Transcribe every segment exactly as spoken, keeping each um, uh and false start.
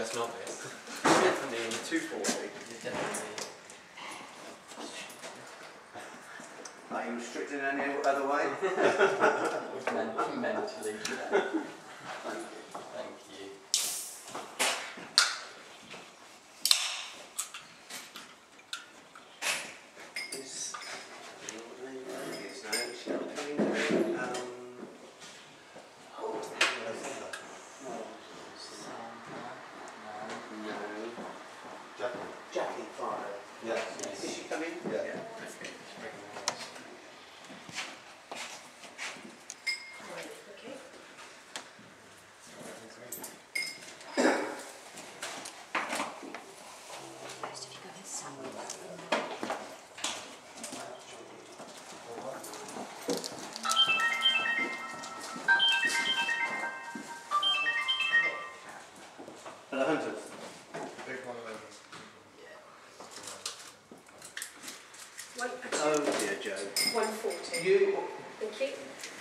first novice. Definitely two forty. Definitely. Are you restricted in any other way? Men mentally, yeah. Thank you. Thank you. This, I don't know what the name of it is now. Is she not coming through? Um, oh, no. No. Jackie. Jackie Fire. Yes. Yes. Is she coming? Yeah. Yeah. Okay. For the Hunters. Big one of those. One, Oh dear, Joe. one forty. You. Thank you.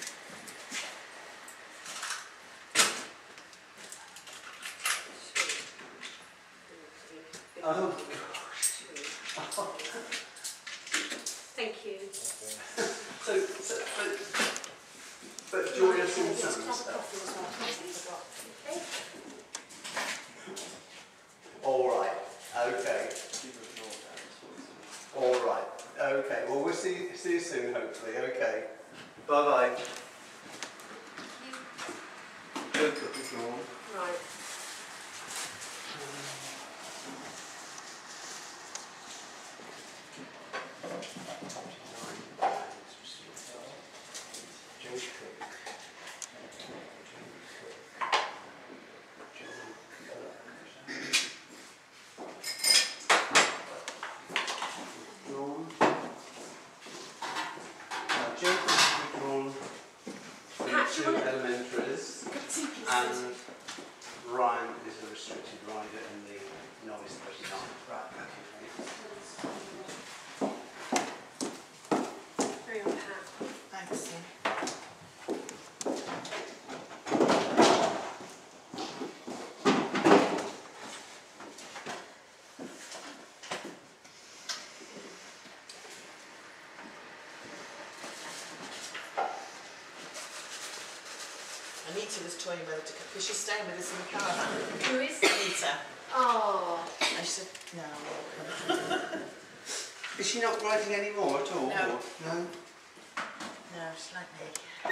Oh. Thank you. So, so but, but joyous in some stuff. All right. Okay. All right. Okay. Well, we'll see see you soon. Hopefully. Okay. Bye bye. Good cookie corn. Right. Two elementaries, and Ryan is a restricted rider in the novice thirty-nine. Right, okay. Very on pat. Thanks. Anita was toying with her because she's staying with us in the caravan. Who is? Anita. Oh. And she said, no. Is she not riding anymore at all? No. No? No, she's like me.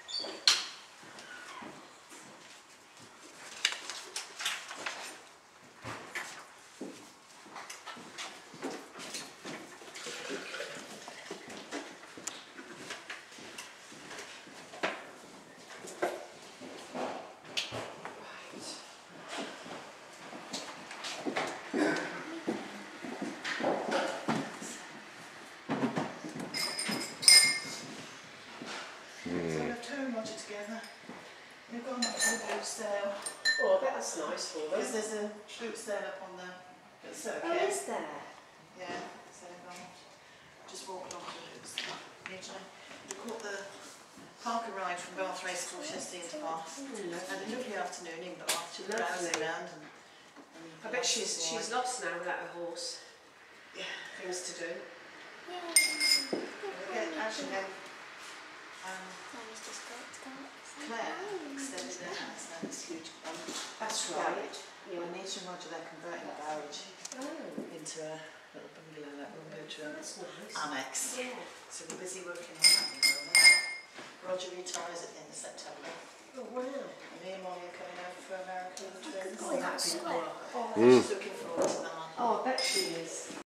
Together. We've got a boot sale. Oh, I bet that's nice for them. Because there's a boot sale up on the, the circuit. Oh, is there? Yeah, so um, just walk along to the boot sale. We caught the Parker ride from Bath Racecourse yesterday into Bath. Mm, Had a lovely afternoon in Bath. She was Lovely. browsing around. And, and I bet she's she's lost now without a horse. Yeah. Things to do. Again, actually, then, um, Claire extended her house now, this huge um, That's garage. right. Yeah. Well, Anita and Roger, they're converting the garage Oh, into a little bungalow, like one bedroom that's nice. annex. Yeah. So we're busy working on that at the moment. Roger retires at the end of September. Oh, wow. And me and Molly are coming over for American twins. Oh, that's Oh, Oh, she's looking forward to that. Oh, I bet she is.